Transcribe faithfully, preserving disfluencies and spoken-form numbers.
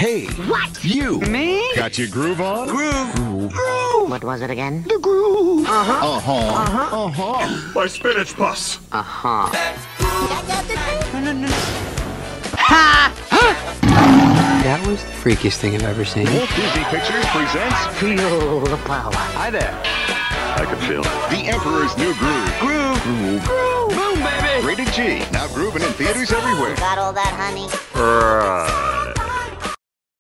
Hey. What? You. Me? Got your groove on? Groove. Groove. Groove. What was it again? The groove. Uh-huh. Uh-huh. Uh-huh. Uh-huh. My spinach bus. Uh-huh. Ha! That was the freakiest thing I've ever seen. Walt Disney Pictures presents Feel the power. Hi there. I can feel it. The Emperor's New Groove. Groove. Groove. Groove. Boom, baby. Rated G. Now grooving in theaters everywhere. Got all that, honey? Right.